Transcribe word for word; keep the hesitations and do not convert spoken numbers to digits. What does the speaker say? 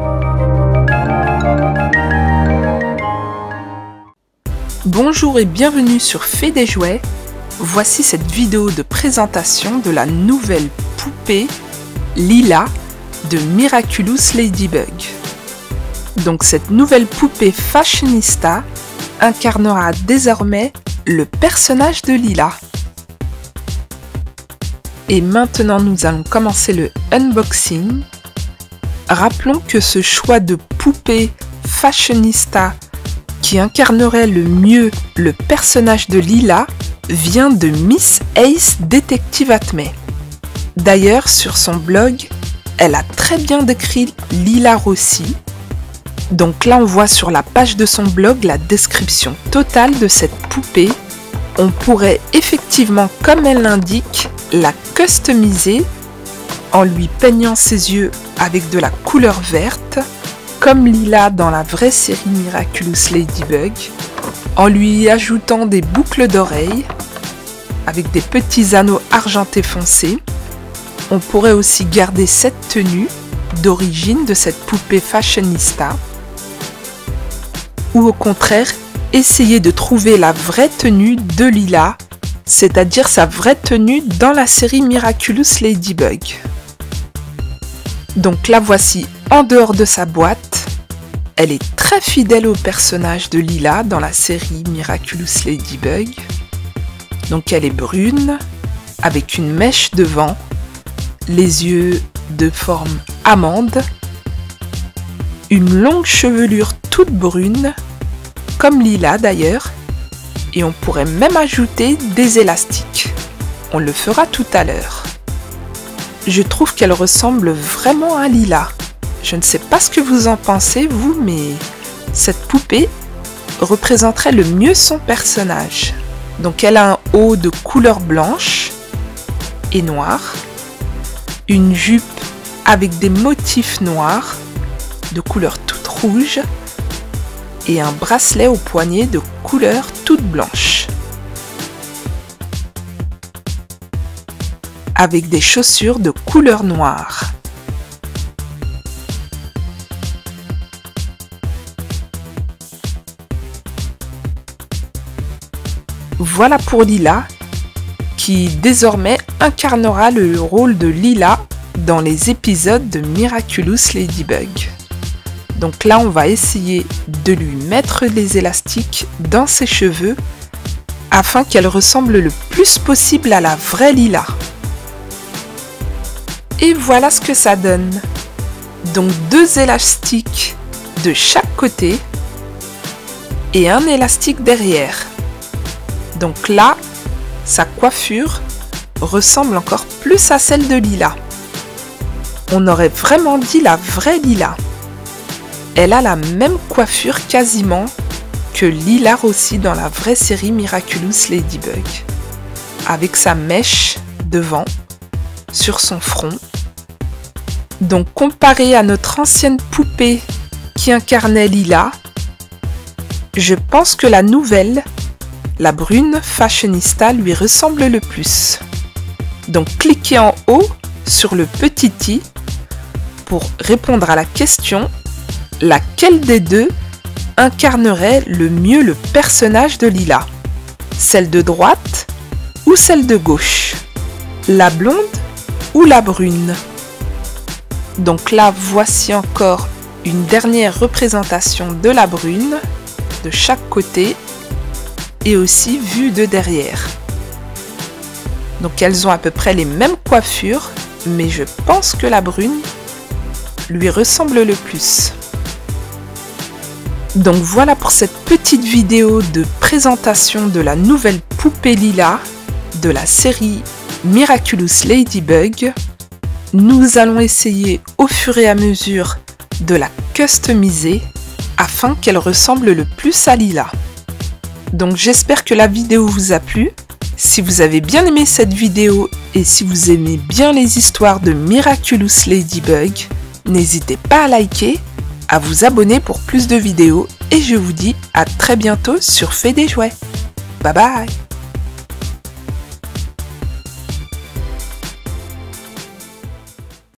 Bonjour et bienvenue sur Fée des Jouets. Voici cette vidéo de présentation de la nouvelle poupée Lila de Miraculous Ladybug. Donc cette nouvelle poupée fashionista incarnera désormais le personnage de Lila. Et maintenant nous allons commencer le unboxing. Rappelons que ce choix de poupée fashionista qui incarnerait le mieux le personnage de Lila vient de Miss Ace Detective Atmay. D'ailleurs, sur son blog, elle a très bien décrit Lila Rossi. Donc là, on voit sur la page de son blog la description totale de cette poupée. On pourrait effectivement, comme elle l'indique, la customiser en lui peignant ses yeux avec de la couleur verte, comme Lila dans la vraie série Miraculous Ladybug, en lui ajoutant des boucles d'oreilles avec des petits anneaux argentés foncés. On pourrait aussi garder cette tenue d'origine de cette poupée fashionista, ou au contraire essayer de trouver la vraie tenue de Lila, c'est-à-dire sa vraie tenue dans la série Miraculous Ladybug. Donc la voici en dehors de sa boîte. Elle est très fidèle au personnage de Lila dans la série Miraculous Ladybug. Donc elle est brune, avec une mèche devant, les yeux de forme amande, une longue chevelure toute brune, comme Lila d'ailleurs, et on pourrait même ajouter des élastiques. On le fera tout à l'heure. Je trouve qu'elle ressemble vraiment à Lila. Je ne sais pas ce que vous en pensez, vous, mais cette poupée représenterait le mieux son personnage. Donc elle a un haut de couleur blanche et noire, une jupe avec des motifs noirs, de couleur toute rouge, et un bracelet au poignet de couleur toute blanche, avec des chaussures de couleur noire. Voilà pour Lila, qui désormais incarnera le rôle de Lila dans les épisodes de Miraculous Ladybug. Donc là, on va essayer de lui mettre des élastiques dans ses cheveux afin qu'elle ressemble le plus possible à la vraie Lila. Et voilà ce que ça donne. Donc deux élastiques de chaque côté et un élastique derrière. Donc là, sa coiffure ressemble encore plus à celle de Lila. On aurait vraiment dit la vraie Lila. Elle a la même coiffure quasiment que Lila Rossi dans la vraie série Miraculous Ladybug, avec sa mèche devant, sur son front. Donc comparé à notre ancienne poupée qui incarnait Lila, je pense que la nouvelle, la brune fashionista, lui ressemble le plus. Donc cliquez en haut sur le petit i pour répondre à la question: laquelle des deux incarnerait le mieux le personnage de Lila? Celle de droite ou celle de gauche? La blonde ou la brune? Donc là, voici encore une dernière représentation de la brune, de chaque côté, et aussi vue de derrière. Donc elles ont à peu près les mêmes coiffures, mais je pense que la brune lui ressemble le plus. Donc voilà pour cette petite vidéo de présentation de la nouvelle poupée Lila de la série Miraculous Ladybug. Nous allons essayer au fur et à mesure de la customiser afin qu'elle ressemble le plus à Lila. Donc j'espère que la vidéo vous a plu. Si vous avez bien aimé cette vidéo et si vous aimez bien les histoires de Miraculous Ladybug, n'hésitez pas à liker, à vous abonner pour plus de vidéos et je vous dis à très bientôt sur Fée des Jouets. Bye bye!